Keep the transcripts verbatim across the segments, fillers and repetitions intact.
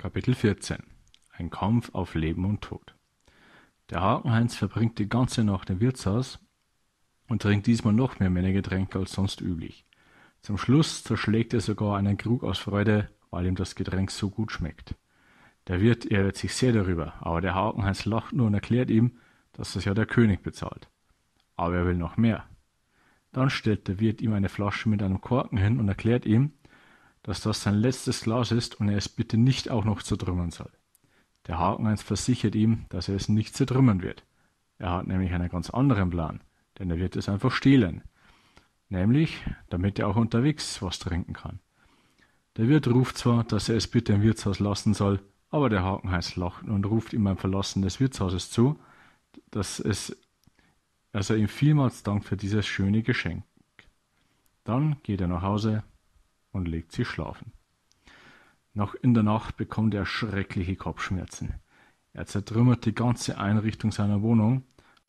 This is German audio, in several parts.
Kapitel vierzehn. Ein Kampf auf Leben und Tod. Der Hakenheinz verbringt die ganze Nacht im Wirtshaus und trinkt diesmal noch mehr Männergetränke als sonst üblich. Zum Schluss zerschlägt er sogar einen Krug aus Freude, weil ihm das Getränk so gut schmeckt. Der Wirt ärgert sich sehr darüber, aber der Hakenheinz lacht nur und erklärt ihm, dass das ja der König bezahlt. Aber er will noch mehr. Dann stellt der Wirt ihm eine Flasche mit einem Korken hin und erklärt ihm, dass das sein letztes Glas ist und er es bitte nicht auch noch zertrümmern soll. Der Hakenheinz versichert ihm, dass er es nicht zertrümmern wird. Er hat nämlich einen ganz anderen Plan, denn er wird es einfach stehlen. Nämlich, damit er auch unterwegs was trinken kann. Der Wirt ruft zwar, dass er es bitte im Wirtshaus lassen soll, aber der Hakenheinz lacht und ruft ihm beim Verlassen des Wirtshauses zu, dass es, dass er ihm vielmals dankt für dieses schöne Geschenk. Dann geht er nach Hause und legt sich schlafen. Noch in der Nacht bekommt er schreckliche Kopfschmerzen. Er zertrümmert die ganze Einrichtung seiner Wohnung.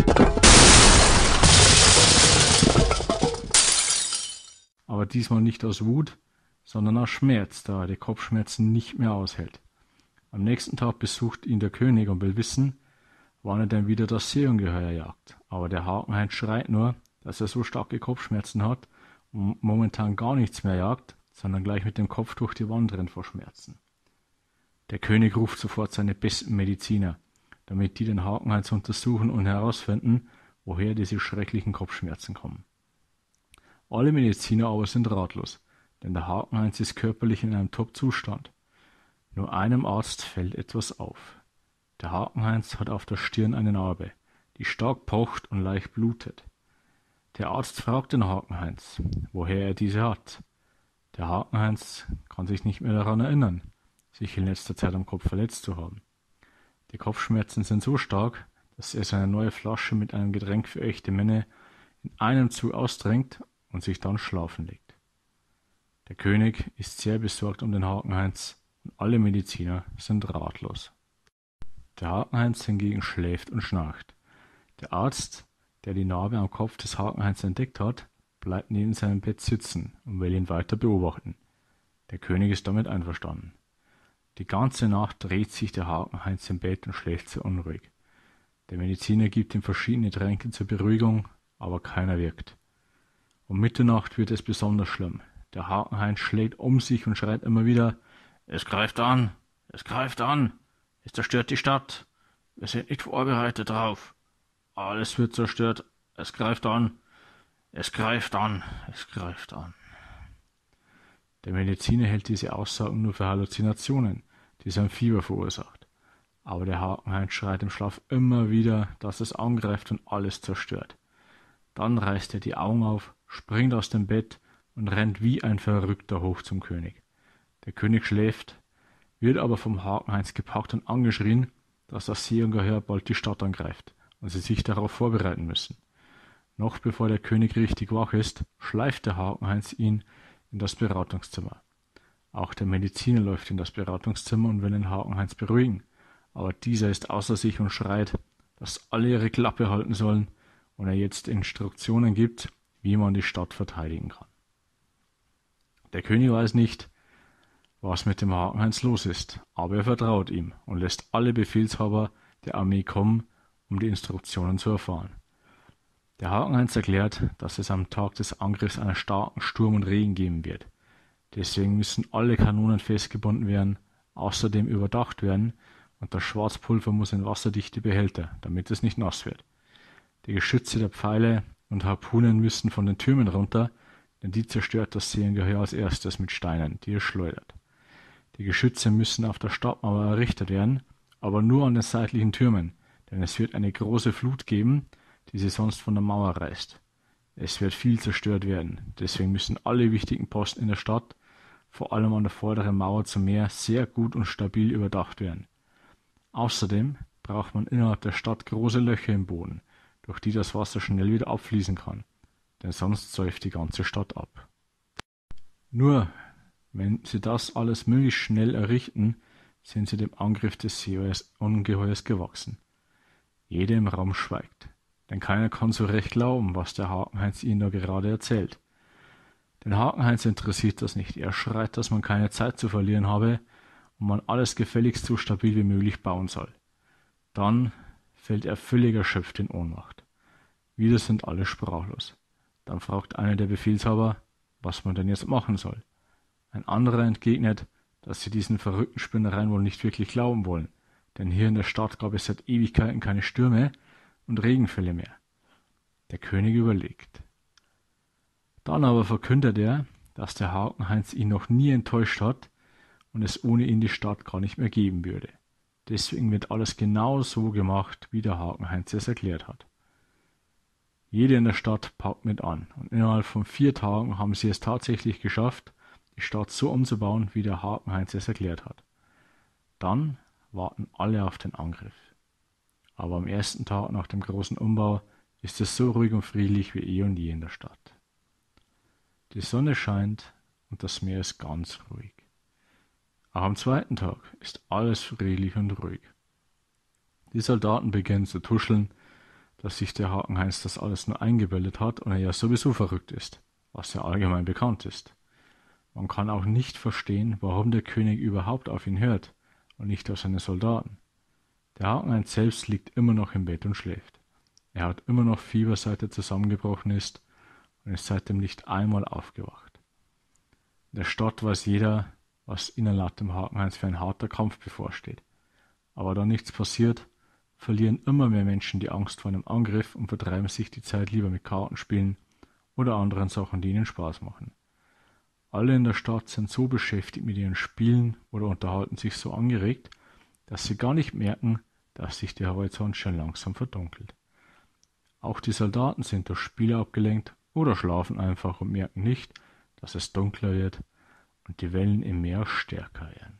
Aber diesmal nicht aus Wut, sondern aus Schmerz, da er die Kopfschmerzen nicht mehr aushält. Am nächsten Tag besucht ihn der König und will wissen, wann er denn wieder das Seeungeheuer jagt. Aber der Hakenheinz schreit nur, dass er so starke Kopfschmerzen hat und momentan gar nichts mehr jagt, sondern gleich mit dem Kopf durch die Wand rennt vor Schmerzen. Der König ruft sofort seine besten Mediziner, damit die den Hakenheinz untersuchen und herausfinden, woher diese schrecklichen Kopfschmerzen kommen. Alle Mediziner aber sind ratlos, denn der Hakenheinz ist körperlich in einem Top-Zustand. Nur einem Arzt fällt etwas auf. Der Hakenheinz hat auf der Stirn eine Narbe, die stark pocht und leicht blutet. Der Arzt fragt den Hakenheinz, woher er diese hat. Der Hakenheinz kann sich nicht mehr daran erinnern, sich in letzter Zeit am Kopf verletzt zu haben. Die Kopfschmerzen sind so stark, dass er seine neue Flasche mit einem Getränk für echte Männer in einem Zug austrinkt und sich dann schlafen legt. Der König ist sehr besorgt um den Hakenheinz und alle Mediziner sind ratlos. Der Hakenheinz hingegen schläft und schnarcht. Der Arzt, der die Narbe am Kopf des Hakenheinz entdeckt hat, bleibt neben seinem Bett sitzen und will ihn weiter beobachten. Der König ist damit einverstanden. Die ganze Nacht dreht sich der Hakenheinz im Bett und schläft sehr unruhig. Der Mediziner gibt ihm verschiedene Tränke zur Beruhigung, aber keiner wirkt. Um Mitternacht wird es besonders schlimm. Der Hakenheinz schlägt um sich und schreit immer wieder: Es greift an, es greift an, es zerstört die Stadt, wir sind nicht vorbereitet drauf. Alles wird zerstört, es greift an. Es greift an, es greift an. Der Mediziner hält diese Aussagen nur für Halluzinationen, die sein Fieber verursacht. Aber der Hakenheinz schreit im Schlaf immer wieder, dass es angreift und alles zerstört. Dann reißt er die Augen auf, springt aus dem Bett und rennt wie ein Verrückter hoch zum König. Der König schläft, wird aber vom Hakenheinz gepackt und angeschrien, dass das Seeungeheuer bald die Stadt angreift und sie sich darauf vorbereiten müssen. Noch bevor der König richtig wach ist, schleift der Hakenheinz ihn in das Beratungszimmer. Auch der Mediziner läuft in das Beratungszimmer und will den Hakenheinz beruhigen, aber dieser ist außer sich und schreit, dass alle ihre Klappe halten sollen und er jetzt Instruktionen gibt, wie man die Stadt verteidigen kann. Der König weiß nicht, was mit dem Hakenheinz los ist, aber er vertraut ihm und lässt alle Befehlshaber der Armee kommen, um die Instruktionen zu erfahren. Der Hakenheinz erklärt, dass es am Tag des Angriffs einen starken Sturm und Regen geben wird. Deswegen müssen alle Kanonen festgebunden werden, außerdem überdacht werden und das Schwarzpulver muss in wasserdichte Behälter, damit es nicht nass wird. Die Geschütze der Pfeile und Harpunen müssen von den Türmen runter, denn die zerstört das Seeungeheuer als erstes mit Steinen, die es schleudert. Die Geschütze müssen auf der Stadtmauer errichtet werden, aber nur an den seitlichen Türmen, denn es wird eine große Flut geben, die sie sonst von der Mauer reißt. Es wird viel zerstört werden, deswegen müssen alle wichtigen Posten in der Stadt, vor allem an der vorderen Mauer zum Meer, sehr gut und stabil überdacht werden. Außerdem braucht man innerhalb der Stadt große Löcher im Boden, durch die das Wasser schnell wieder abfließen kann, denn sonst säuft die ganze Stadt ab. Nur, wenn sie das alles möglichst schnell errichten, sind sie dem Angriff des Seeungeheuers gewachsen. Jeder im Raum schweigt, denn keiner kann so recht glauben, was der Hakenheinz ihnen da gerade erzählt. Den Hakenheinz interessiert das nicht. Er schreit, dass man keine Zeit zu verlieren habe, und man alles gefälligst so stabil wie möglich bauen soll. Dann fällt er völlig erschöpft in Ohnmacht. Wieder sind alle sprachlos. Dann fragt einer der Befehlshaber, was man denn jetzt machen soll. Ein anderer entgegnet, dass sie diesen verrückten Spinnereien wohl nicht wirklich glauben wollen, denn hier in der Stadt gab es seit Ewigkeiten keine Stürme und Regenfälle mehr. Der König überlegt. Dann aber verkündet er, dass der Hakenheinz ihn noch nie enttäuscht hat und es ohne ihn die Stadt gar nicht mehr geben würde. Deswegen wird alles genau so gemacht, wie der Hakenheinz es erklärt hat. Jeder in der Stadt packt mit an und innerhalb von vier Tagen haben sie es tatsächlich geschafft, die Stadt so umzubauen, wie der Hakenheinz es erklärt hat. Dann warten alle auf den Angriff. Aber am ersten Tag nach dem großen Umbau ist es so ruhig und friedlich wie eh und je in der Stadt. Die Sonne scheint und das Meer ist ganz ruhig. Auch am zweiten Tag ist alles friedlich und ruhig. Die Soldaten beginnen zu tuscheln, dass sich der Hakenheinz das alles nur eingebildet hat und er ja sowieso verrückt ist, was ja allgemein bekannt ist. Man kann auch nicht verstehen, warum der König überhaupt auf ihn hört und nicht auf seine Soldaten. Der Hakenheinz selbst liegt immer noch im Bett und schläft. Er hat immer noch Fieber, seit er zusammengebrochen ist und ist seitdem nicht einmal aufgewacht. In der Stadt weiß jeder, was ihnen laut dem Hakenheinz für ein harter Kampf bevorsteht. Aber da nichts passiert, verlieren immer mehr Menschen die Angst vor einem Angriff und vertreiben sich die Zeit lieber mit Kartenspielen oder anderen Sachen, die ihnen Spaß machen. Alle in der Stadt sind so beschäftigt mit ihren Spielen oder unterhalten sich so angeregt, dass sie gar nicht merken, dass sich der Horizont schon langsam verdunkelt. Auch die Soldaten sind durch Spiele abgelenkt oder schlafen einfach und merken nicht, dass es dunkler wird und die Wellen im Meer stärker werden.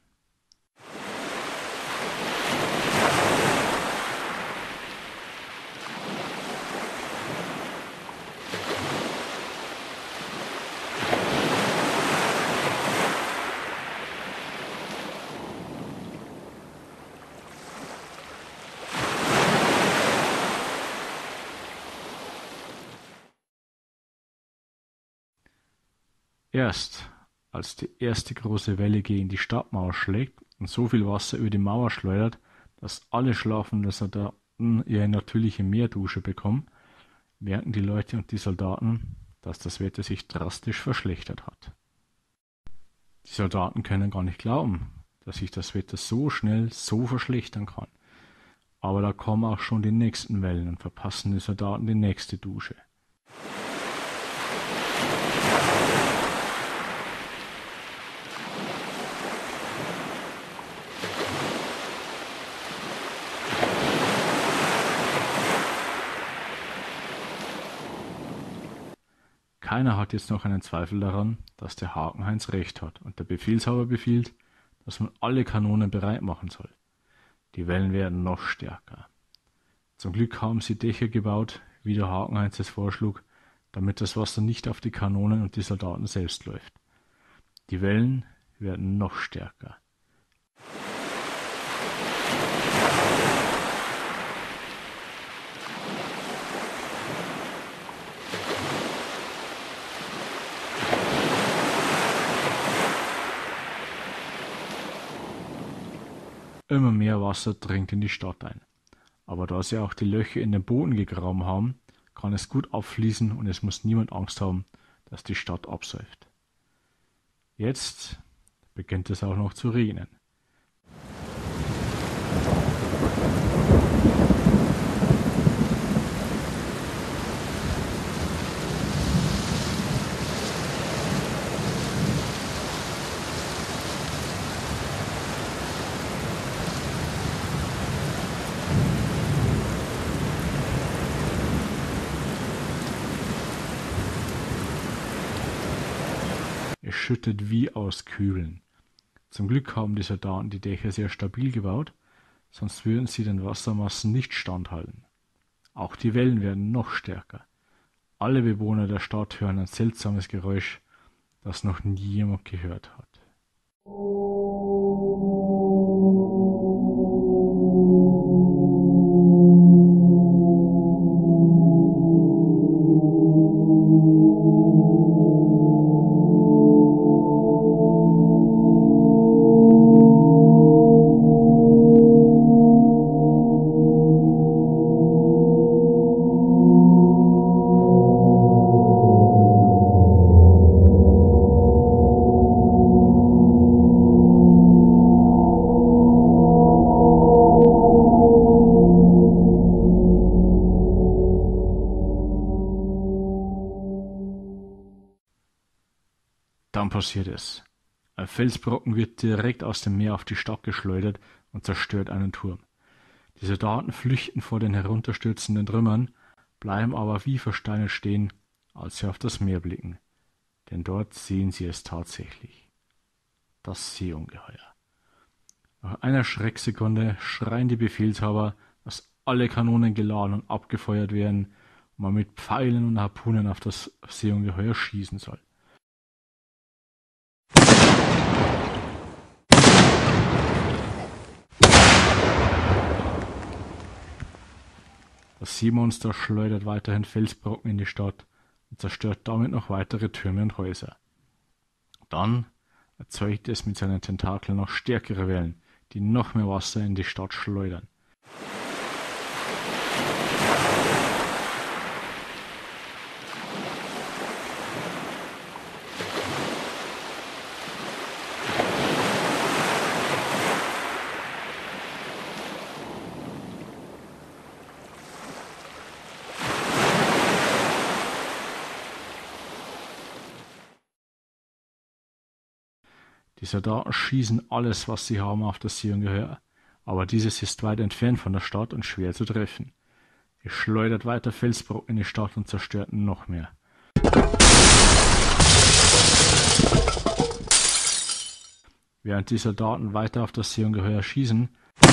Erst als die erste große Welle gegen die Stadtmauer schlägt und so viel Wasser über die Mauer schleudert, dass alle schlafenden Soldaten ihre natürliche Meerdusche bekommen, merken die Leute und die Soldaten, dass das Wetter sich drastisch verschlechtert hat. Die Soldaten können gar nicht glauben, dass sich das Wetter so schnell so verschlechtern kann. Aber da kommen auch schon die nächsten Wellen und verpassen die Soldaten die nächste Dusche. Keiner hat jetzt noch einen Zweifel daran, dass der Hakenheinz recht hat und der Befehlshaber befiehlt, dass man alle Kanonen bereit machen soll. Die Wellen werden noch stärker. Zum Glück haben sie Dächer gebaut, wie der Hakenheinz es vorschlug, damit das Wasser nicht auf die Kanonen und die Soldaten selbst läuft. Die Wellen werden noch stärker. Immer mehr Wasser dringt in die Stadt ein. Aber da sie auch die Löcher in den Boden gegraben haben, kann es gut abfließen und es muss niemand Angst haben, dass die Stadt absäuft. Jetzt beginnt es auch noch zu regnen. Es schüttet wie aus Kübeln. Zum Glück haben die Soldaten die Dächer sehr stabil gebaut, sonst würden sie den Wassermassen nicht standhalten. Auch die Wellen werden noch stärker. Alle Bewohner der Stadt hören ein seltsames Geräusch, das noch nie jemand gehört hat. Dann passiert es. Ein Felsbrocken wird direkt aus dem Meer auf die Stadt geschleudert und zerstört einen Turm. Die Soldaten flüchten vor den herunterstürzenden Trümmern, bleiben aber wie versteinert stehen, als sie auf das Meer blicken. Denn dort sehen sie es tatsächlich. Das Seeungeheuer. Nach einer Schrecksekunde schreien die Befehlshaber, dass alle Kanonen geladen und abgefeuert werden und man mit Pfeilen und Harpunen auf das Seeungeheuer schießen soll. Das Seemonster schleudert weiterhin Felsbrocken in die Stadt und zerstört damit noch weitere Türme und Häuser. Dann erzeugt es mit seinen Tentakeln noch stärkere Wellen, die noch mehr Wasser in die Stadt schleudern. Die Soldaten schießen alles, was sie haben, auf das Seeungeheuer, aber dieses ist weit entfernt von der Stadt und schwer zu treffen. Es schleudert weiter Felsbrocken in die Stadt und zerstört noch mehr. Während die Soldaten weiter auf das Seeungeheuer schießen,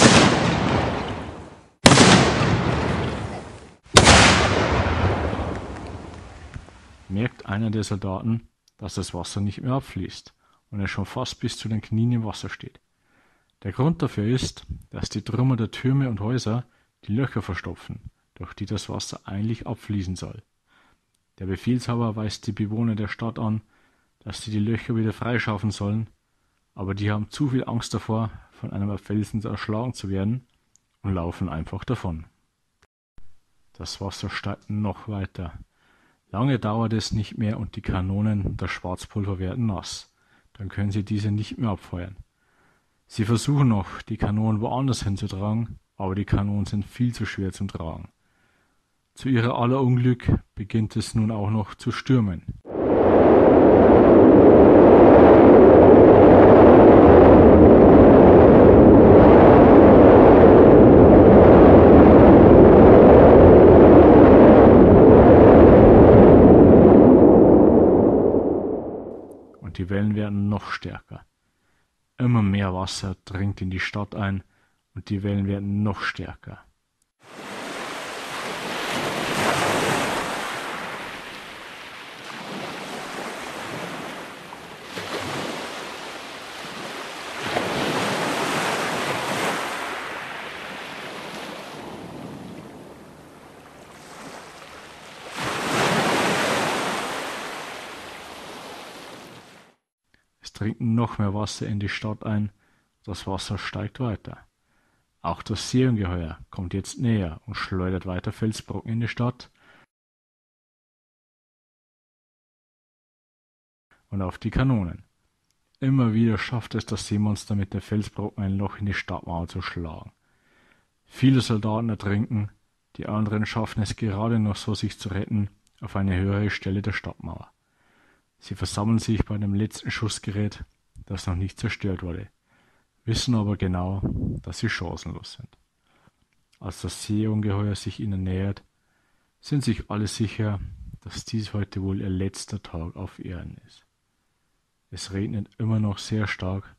merkt einer der Soldaten, dass das Wasser nicht mehr abfließt und er schon fast bis zu den Knien im Wasser steht. Der Grund dafür ist, dass die Trümmer der Türme und Häuser die Löcher verstopfen, durch die das Wasser eigentlich abfließen soll. Der Befehlshaber weist die Bewohner der Stadt an, dass sie die Löcher wieder freischaufeln sollen, aber die haben zu viel Angst davor, von einem Felsen erschlagen zu werden und laufen einfach davon. Das Wasser steigt noch weiter. Lange dauert es nicht mehr und die Kanonen und das Schwarzpulver werden nass. Dann können sie diese nicht mehr abfeuern. Sie versuchen noch, die Kanonen woanders hinzutragen, aber die Kanonen sind viel zu schwer zum Tragen. Zu ihrer aller Unglück beginnt es nun auch noch zu stürmen. Und die Wellen werden noch stärker. Immer mehr Wasser dringt in die Stadt ein und die Wellen werden noch stärker. Es dringt noch mehr Wasser in die Stadt ein, das Wasser steigt weiter. Auch das Seeungeheuer kommt jetzt näher und schleudert weiter Felsbrocken in die Stadt und auf die Kanonen. Immer wieder schafft es das Seemonster mit der Felsbrocken ein Loch in die Stadtmauer zu schlagen. Viele Soldaten ertrinken, die anderen schaffen es gerade noch so, sich zu retten auf eine höhere Stelle der Stadtmauer. Sie versammeln sich bei dem letzten Schussgerät, das noch nicht zerstört wurde, wissen aber genau, dass sie chancenlos sind. Als das Seeungeheuer sich ihnen nähert, sind sich alle sicher, dass dies heute wohl ihr letzter Tag auf Erden ist. Es regnet immer noch sehr stark.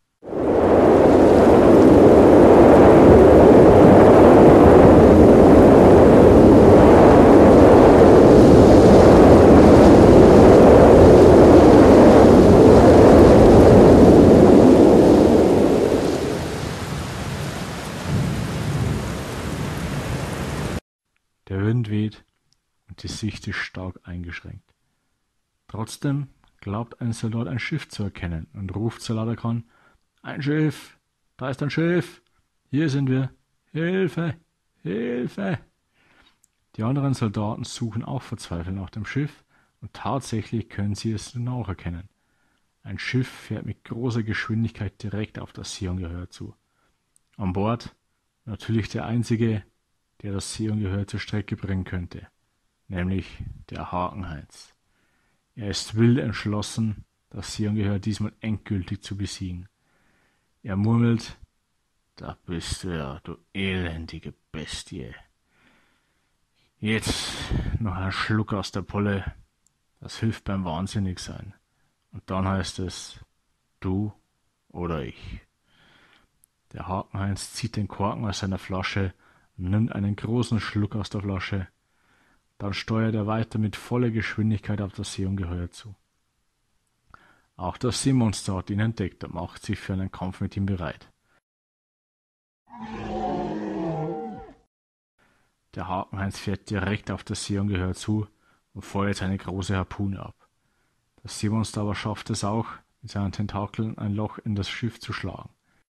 Der Wind weht und die Sicht ist stark eingeschränkt. Trotzdem glaubt ein Soldat ein Schiff zu erkennen und ruft so laut er kann: Ein Schiff! Da ist ein Schiff! Hier sind wir! Hilfe! Hilfe! Die anderen Soldaten suchen auch verzweifelt nach dem Schiff und tatsächlich können sie es nun auch erkennen. Ein Schiff fährt mit großer Geschwindigkeit direkt auf das Seeungeheuer zu. An Bord natürlich der einzige, der das Seeungeheuer zur Strecke bringen könnte, nämlich der Hakenheinz. Er ist wild entschlossen, das Seeungeheuer diesmal endgültig zu besiegen. Er murmelt: Da bist du ja, du elendige Bestie. Jetzt noch ein Schluck aus der Pulle, das hilft beim Wahnsinnigsein. Und dann heißt es, du oder ich. Der Hakenheinz zieht den Korken aus seiner Flasche und nimmt einen großen Schluck aus der Flasche. Dann steuert er weiter mit voller Geschwindigkeit auf das Seeungeheuer zu. Auch das Seemonster hat ihn entdeckt und macht sich für einen Kampf mit ihm bereit. Der Hakenheinz fährt direkt auf das Seeungeheuer zu und feuert seine große Harpune ab. Das Seemonster aber schafft es auch, mit seinen Tentakeln ein Loch in das Schiff zu schlagen.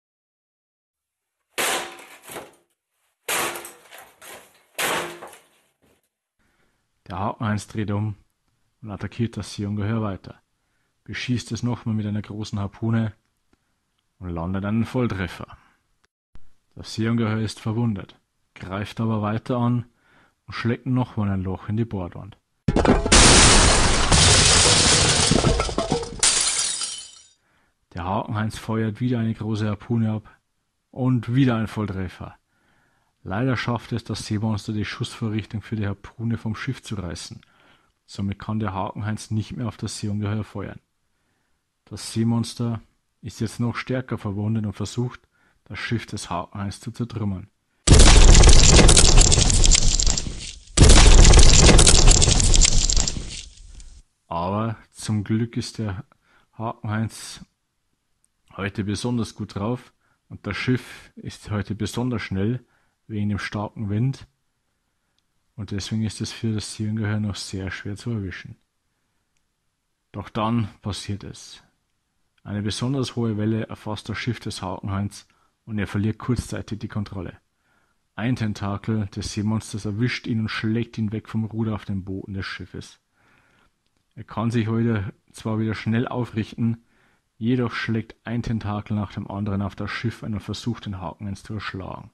Der Hakenheinz dreht um und attackiert das Seeungeheuer weiter, beschießt es nochmal mit einer großen Harpune und landet einen Volltreffer. Das Seeungeheuer ist verwundet, greift aber weiter an und schlägt nochmal ein Loch in die Bordwand. Der Hakenheinz feuert wieder eine große Harpune ab und wieder ein Volltreffer. Leider schafft es das Seemonster, die Schussvorrichtung für die Harpune vom Schiff zu reißen. Somit kann der Hakenheinz nicht mehr auf das Seeungeheuer feuern. Das Seemonster ist jetzt noch stärker verwundet und versucht, das Schiff des Hakenheinz zu zertrümmern. Aber zum Glück ist der Hakenheinz heute besonders gut drauf und das Schiff ist heute besonders schnell wegen dem starken Wind und deswegen ist es für das Seeungeheuer noch sehr schwer zu erwischen. Doch dann passiert es. Eine besonders hohe Welle erfasst das Schiff des Hakenheinz und er verliert kurzzeitig die Kontrolle. Ein Tentakel des Seemonsters erwischt ihn und schlägt ihn weg vom Ruder auf den Boden des Schiffes. Er kann sich heute zwar wieder schnell aufrichten, jedoch schlägt ein Tentakel nach dem anderen auf das Schiff ein und versucht, den Hakenheinz zu erschlagen.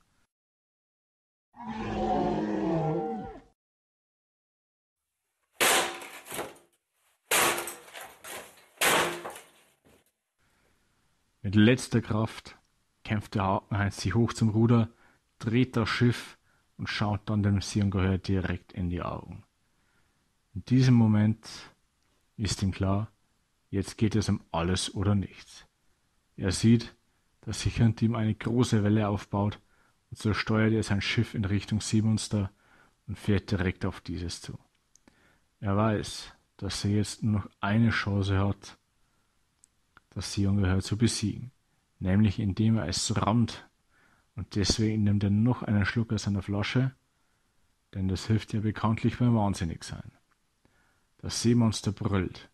Mit letzter Kraft kämpft der Hakenheinz sich hoch zum Ruder, dreht das Schiff und schaut dann dem Seeungeheuer direkt in die Augen. In diesem Moment ist ihm klar, jetzt geht es um alles oder nichts. Er sieht, dass sich hinter ihm eine große Welle aufbaut und so steuert er sein Schiff in Richtung Seemonster und fährt direkt auf dieses zu. Er weiß, dass er jetzt nur noch eine Chance hat, das Seeungeheuer zu besiegen, nämlich indem er es rammt, und deswegen nimmt er noch einen Schluck aus seiner Flasche, denn das hilft ja bekanntlich beim Wahnsinnigsein. Das Seemonster brüllt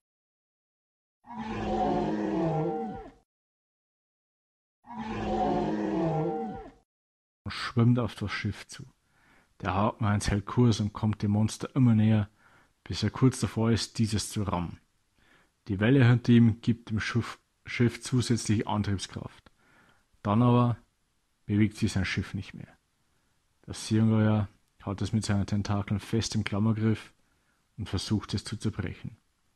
und schwimmt auf das Schiff zu. Der Hakenheinz hält Kurs und kommt dem Monster immer näher, bis er kurz davor ist, dieses zu rammen. Die Welle hinter ihm gibt dem Schiff, Schiff zusätzliche Antriebskraft. Dann aber bewegt sich sein Schiff nicht mehr. Das Seeungeheuer hat es mit seinen Tentakeln fest im Klammergriff und versucht es zu zerbrechen.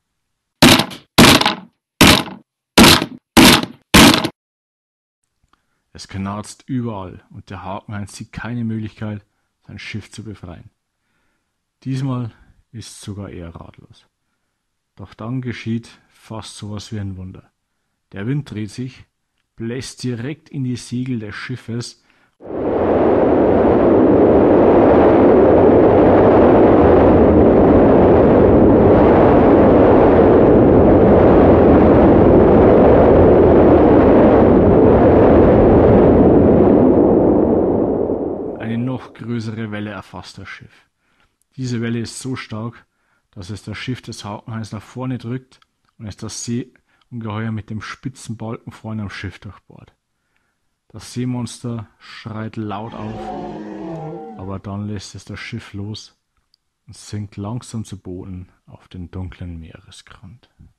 Es knarzt überall und der Hakenheinz sieht keine Möglichkeit, sein Schiff zu befreien. Diesmal ist sogar er ratlos. Doch dann geschieht fast sowas wie ein Wunder. Der Wind dreht sich, bläst direkt in die Segel des Schiffes eine noch größere Welle erfasst das Schiff. Diese Welle ist so stark, dass es das Schiff des Hakenheinz nach vorne drückt und es das Seeungeheuer mit dem spitzen Balken vorne am Schiff durchbohrt. Das Seemonster schreit laut auf, aber dann lässt es das Schiff los und sinkt langsam zu Boden auf den dunklen Meeresgrund.